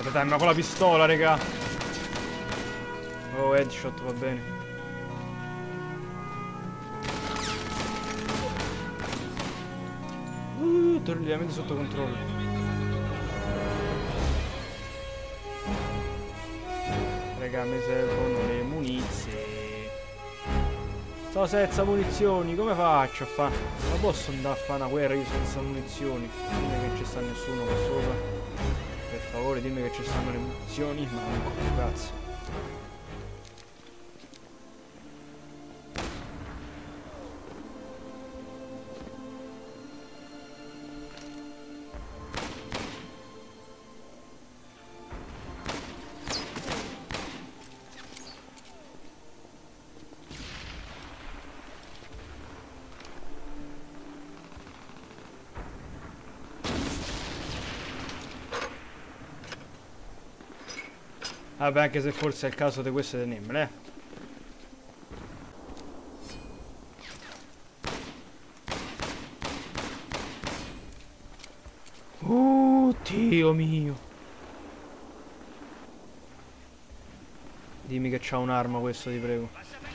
Guarda, dai, ma con la pistola, raga. Oh, headshot, va bene. Totalmente sotto controllo. Raga, mi servono le munizie. Sto senza munizioni, come faccio a fare? Non posso andare a fare una guerra io senza munizioni. Dimmi che ci sta nessuno qua sopra. Per favore, dimmi che ci stanno le munizioni. Manco, cazzo. Vabbè, anche se forse è il caso di queste tenemmele, Dio mio. Dimmi che c'ha un'arma questo, ti prego.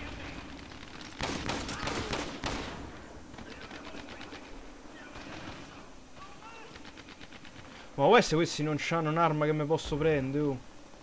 Ma questi non c'hanno un'arma che mi posso prendere, oh.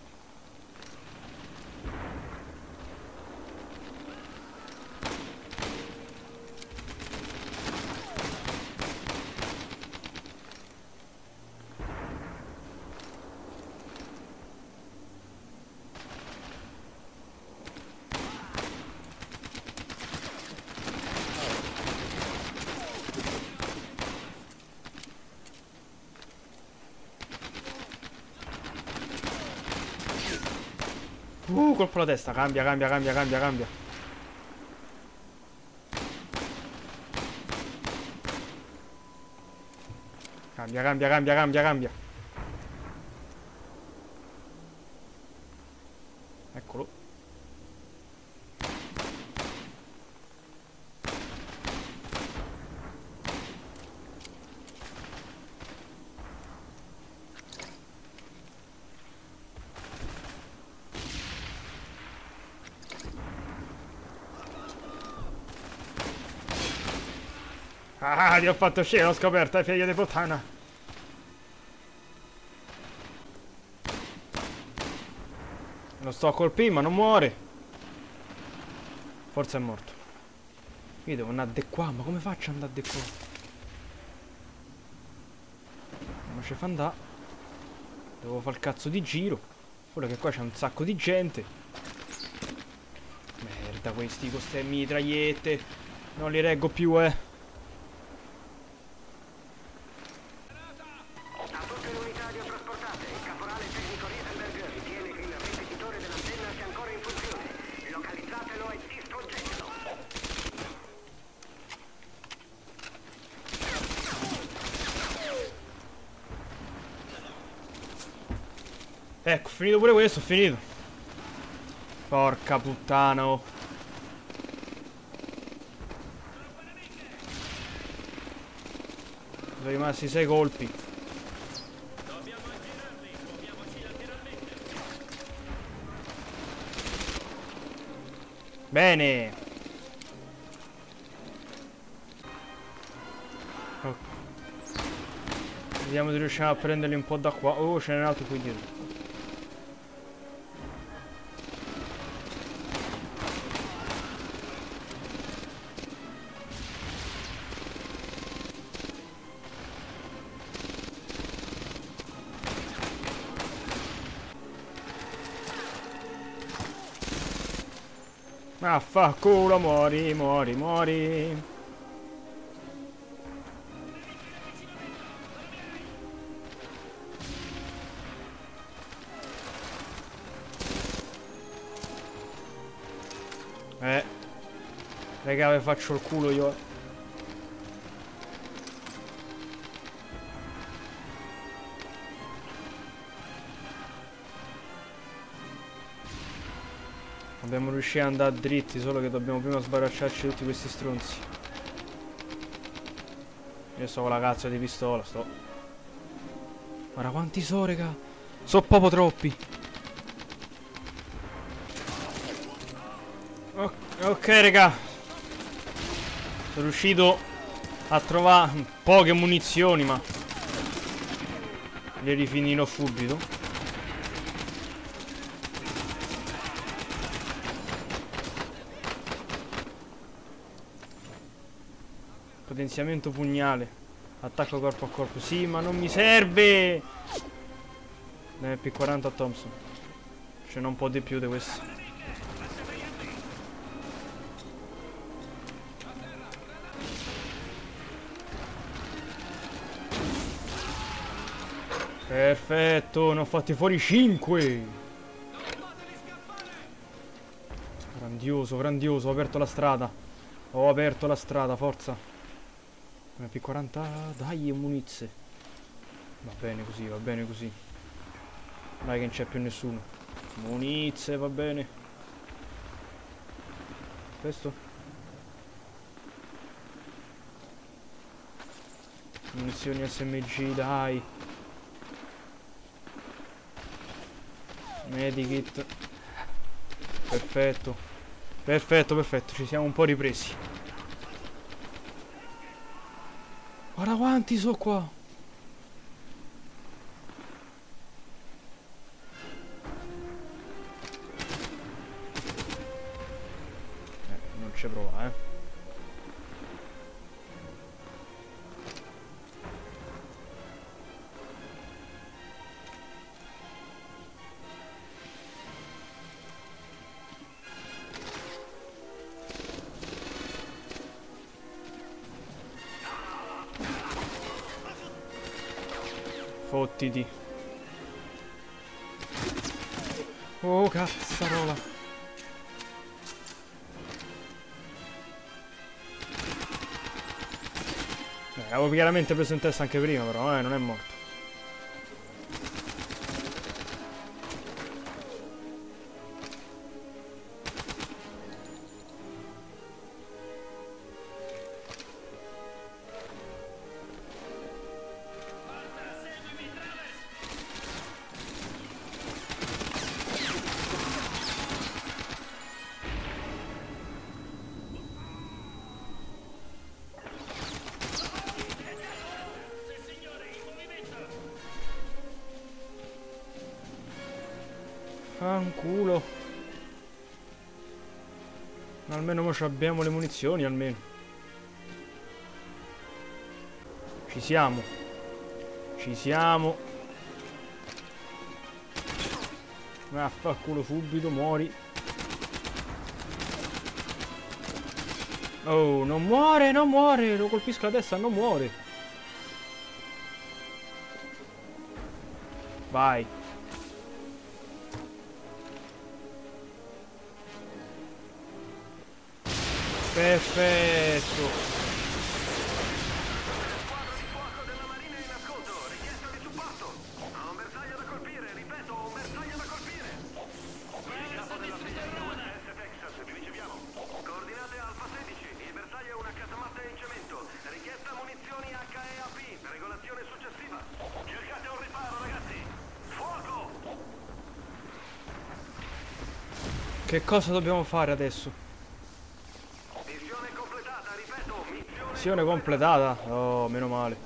Colpo alla testa, cambia. Cambia. Eccolo. Ah, ti ho fatto scena, l'ho scoperta, figlia di puttana. Lo sto a colpire, ma non muore. Forse è morto. Io devo andare di qua, ma come faccio ad andare di qua? Non ci fa andare. Devo fare il cazzo di giro. Ora che qua c'è un sacco di gente. Merda, questi con ste mitragliette. Non li reggo più, Ecco, finito pure questo, ho finito. Porca puttana, oh. Sono rimasti 6 colpi. Bene. Oh. Vediamo se riusciamo a prenderli un po' da qua. Oh, ce n'è un altro qui dietro. Affanculo, muori. Raga, vi faccio il culo io. Dobbiamo riuscire ad andare dritti, solo che dobbiamo prima sbaracciarci tutti questi stronzi. Io sto con la cazzo di pistola, sto. Guarda quanti sono, raga. So proprio troppi. Ok, raga. Sono riuscito a trovare poche munizioni, ma le rifinirò subito. Potenziamento pugnale. Attacco corpo a corpo. Sì, ma non mi serve. P40 a Thompson. C'è non un po' di più di questo. Perfetto, ne ho fatti fuori 5. Grandioso, grandioso, ho aperto la strada. Ho aperto la strada, forza. P40, dai, e munizie. Va bene così, va bene così. Dai che non c'è più nessuno. Munizie, va bene. Questo? Munizioni SMG, dai. Medikit. Perfetto. Perfetto, perfetto, ci siamo un po' ripresi. Guarda quanti sono qua. Non ci prova, Fottiti. Oh, cazzarola. Avevo chiaramente preso in testa anche prima, però, non è morto. Fanculo. Almeno mo abbiamo le munizioni, almeno. Ci siamo. Ci siamo. Vaffanculo subito, muori. Oh, non muore, non muore. Lo colpisco a destra, non muore. Vai. Perfetto. Che cosa dobbiamo fare adesso? Missione completata, ripeto, missione completata? Oh, meno male.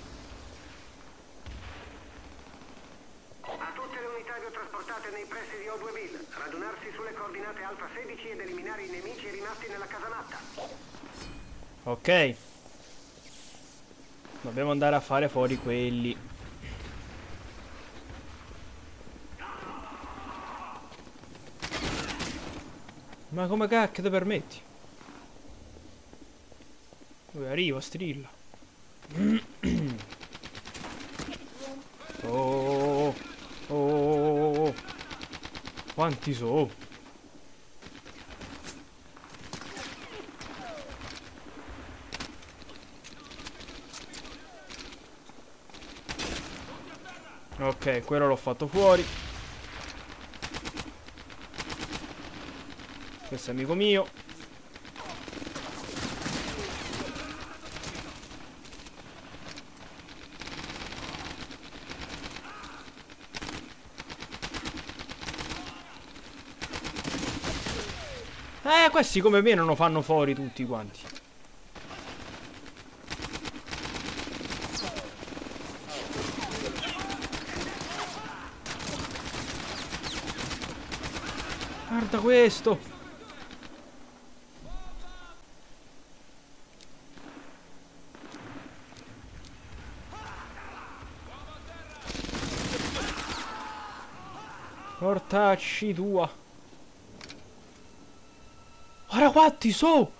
A tutte le unità trasportate nei pressi di O2 radunarsi sulle coordinate Alfa 16 ed eliminare i nemici rimasti nella casamatta. Ok. Dobbiamo andare a fare fuori quelli. Ma come cacchio ti permetti? Dove arriva, strilla. Oh, oh, quanti sono? Ok, quello l'ho fatto fuori. Questo è amico mio. Questi come me non lo fanno fuori tutti quanti. Guarda questo. Portacci tua. Guarda quanti so.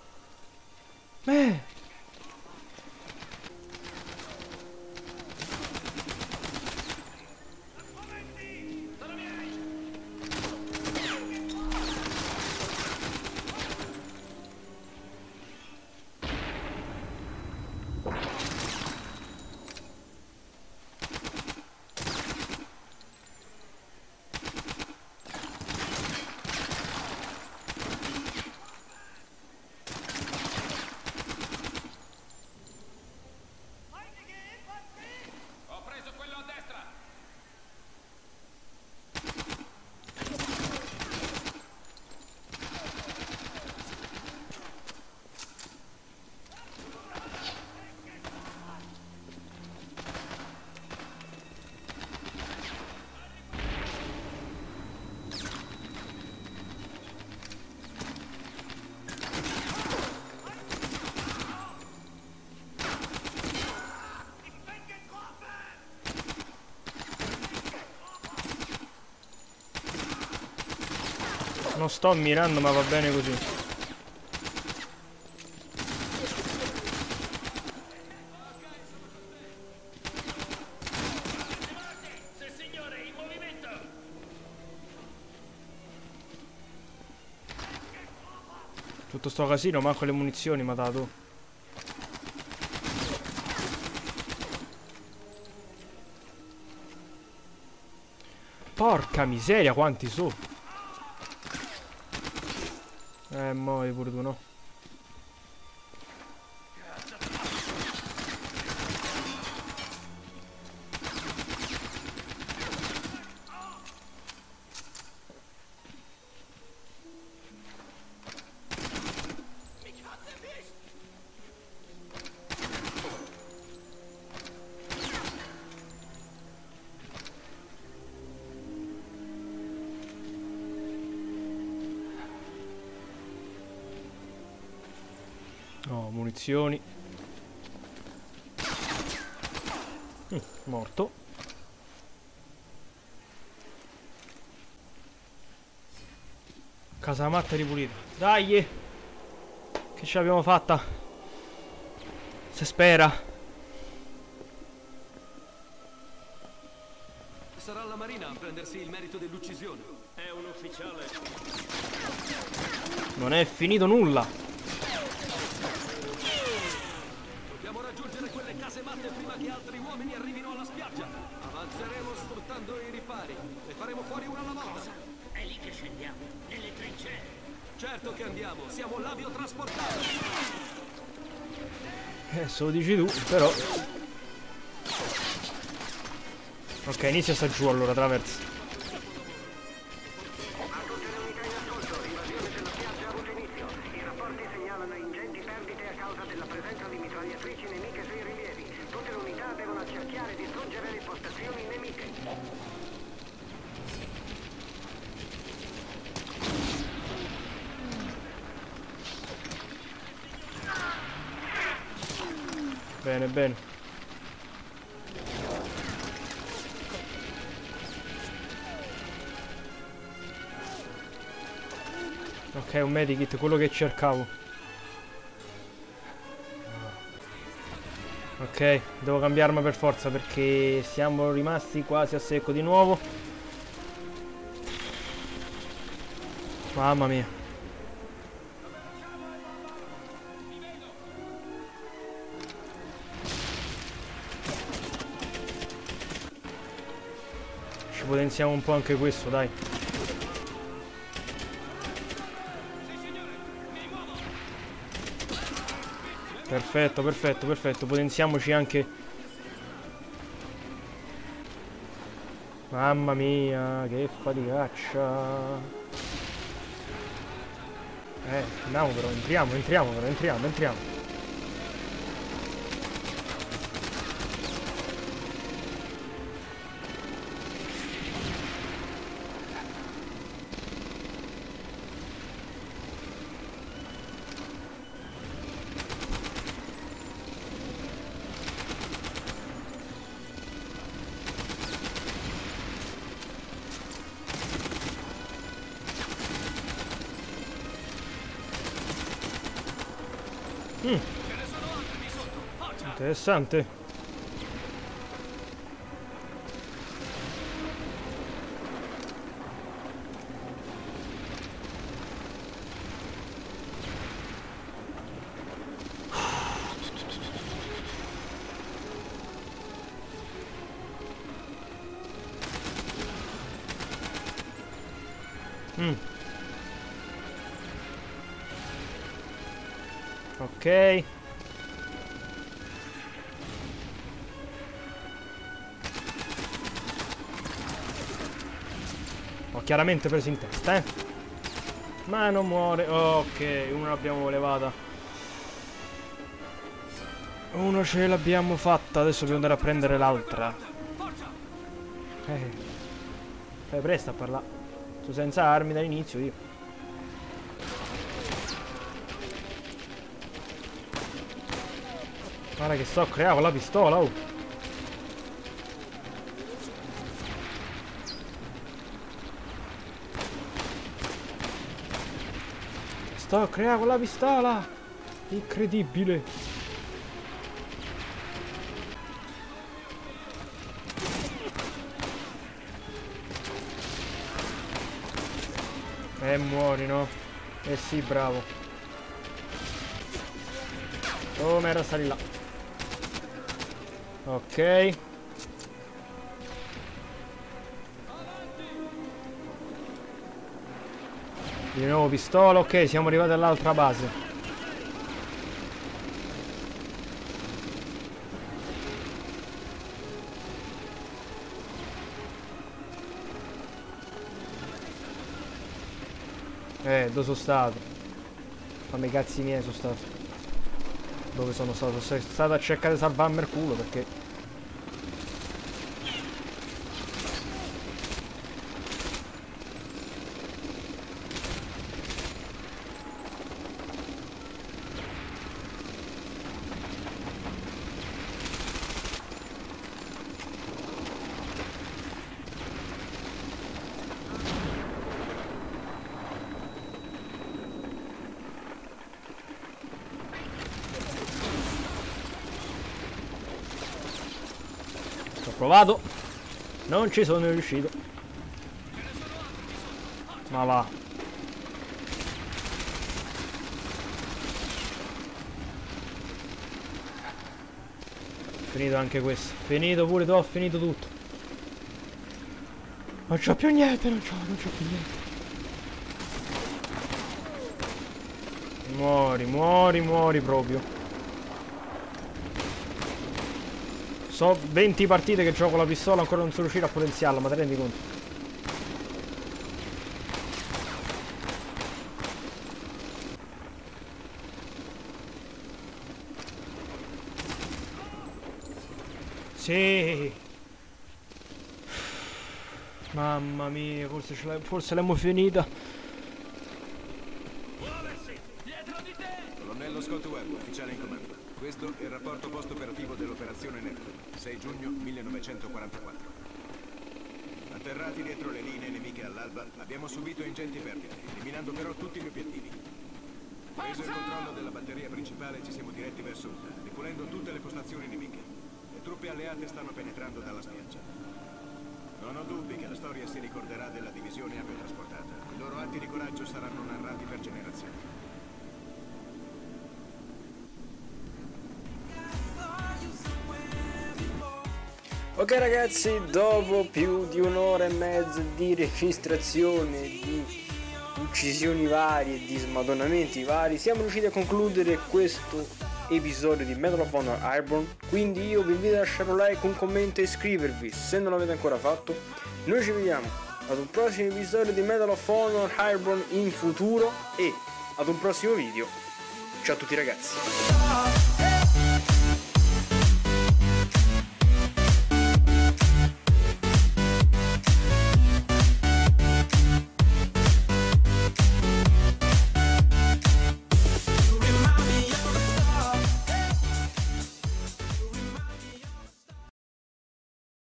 Non sto mirando, ma va bene così. Tutto sto casino, manco le munizioni mi ha dato. Porca miseria, quanti so. Muovi pure tu, no? No, munizioni. Morto. Casamatta ripulita. Dai! Che ce l'abbiamo fatta? Se spera. Sarà la Marina a prendersi il merito dell'uccisione. È un ufficiale. Non è finito nulla. Quelle casematte prima che altri uomini arrivino alla spiaggia. Avanzeremo sfruttando i ripari e faremo fuori una alla volta. È lì che scendiamo, nelle trincee. Certo che andiamo, siamo l'aviotrasportato. Se lo dici tu, però. Ok, inizia sta giù allora, traversa. Bene, bene. Ok, un medikit, quello che cercavo. Ok, devo cambiare arma per forza perché siamo rimasti quasi a secco di nuovo. Mamma mia. Ci potenziamo un po' anche questo, dai. Perfetto, perfetto, perfetto. Potenziamoci anche. Mamma mia, che faticaccia. Andiamo però, entriamo però. Interessante. Ok. Ho chiaramente preso in testa, eh. Ma non muore. Ok, una l'abbiamo levata. Uno ce l'abbiamo fatta. Adesso dobbiamo andare a prendere l'altra. Fai presto a parlare. Tu senza armi dall'inizio io. Guarda che sto creando con la pistola, oh. Sto creando con la pistola! Incredibile! Muori, no? Sì, bravo. Oh, merda, sali là. Ok. Di nuovo pistola, ok, siamo arrivati all'altra base. Dove sono stato? Fammi i cazzi miei sono stato. Dove sono stato? Sono stato a cercare di salvarmi il culo perché... Provato, non ci sono riuscito. Ma va. Finito anche questo. Finito pure tu, ho finito tutto. Non c'ho più niente, non c'ho più niente. Muori proprio. So 20 partite che gioco la pistola, ancora non sono riuscito a potenziarla, ma te rendi conto? Sì. Mamma mia, forse l'abbiamo finita. Colonnello Scott Webb, ufficiale in comando. Questo è il rapporto post-operativo dell'operazione Neptune, 6 giugno 1944. Atterrati dietro le linee nemiche all'alba, abbiamo subito ingenti perdite, eliminando però tutti gli obiettivi. Preso il controllo della batteria principale, ci siamo diretti verso Utah, ripulendo tutte le postazioni nemiche. Le truppe alleate stanno penetrando dalla spiaggia. Non ho dubbi che la storia si ricorderà della divisione aviotrasportata. I loro atti di coraggio saranno narrati per generazioni. Ok ragazzi, dopo più di un'ora e mezza di registrazione, di uccisioni varie, di smadonnamenti vari, siamo riusciti a concludere questo episodio di Medal of Honor Airborne. Quindi io vi invito a lasciare un like, un commento e iscrivervi se non l'avete ancora fatto. Noi ci vediamo ad un prossimo episodio di Medal of Honor Airborne in futuro e ad un prossimo video. Ciao a tutti ragazzi.